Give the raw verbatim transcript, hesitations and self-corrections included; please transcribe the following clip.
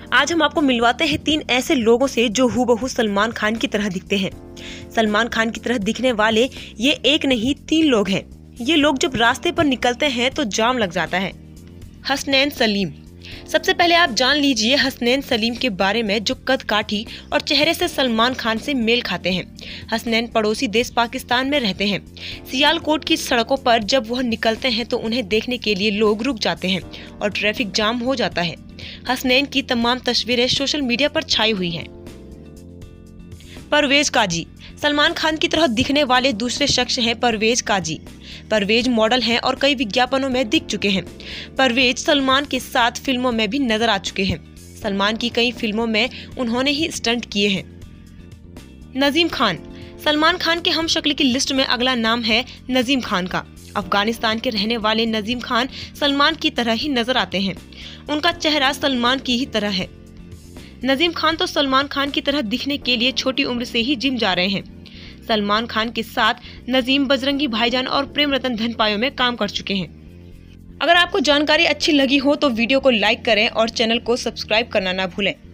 आज हम आपको मिलवाते हैं तीन ऐसे लोगों से जो हूबहू सलमान खान की तरह दिखते हैं। सलमान खान की तरह दिखने वाले ये एक नहीं तीन लोग हैं। ये लोग जब रास्ते पर निकलते हैं तो जाम लग जाता है। हसनैन सलीम। सबसे पहले आप जान लीजिए हसनैन सलीम के बारे में, जो कद काठी और चेहरे से सलमान खान से मेल खाते हैं। हसनैन पड़ोसी देश पाकिस्तान में रहते हैं। सियालकोट की सड़कों पर जब वह निकलते हैं तो उन्हें देखने के लिए लोग रुक जाते हैं और ट्रैफिक जाम हो जाता है। हसनैन की तमाम तस्वीरें सोशल मीडिया पर छाई हुई हैं। परवेज काजी। सलमान खान की तरह दिखने वाले दूसरे शख्स हैं परवेज काजी। परवेज मॉडल हैं और कई विज्ञापनों में दिख चुके हैं। परवेज सलमान के साथ फिल्मों में भी नजर आ चुके हैं। सलमान की कई फिल्मों में उन्होंने ही स्टंट किए हैं। नजीम खान। सलमान खान के हमशक्ल की लिस्ट में अगला नाम है नजीम खान का। अफगानिस्तान के रहने वाले नजीम खान सलमान की तरह ही नजर आते हैं। उनका चेहरा सलमान की ही तरह है। नजीम खान तो सलमान खान की तरह दिखने के लिए छोटी उम्र से ही जिम जा रहे हैं। सलमान खान के साथ नजीम बजरंगी भाईजान और प्रेम रतन धन पायो में काम कर चुके हैं। अगर आपको जानकारी अच्छी लगी हो तो वीडियो को लाइक करें और चैनल को सब्सक्राइब करना ना भूलें।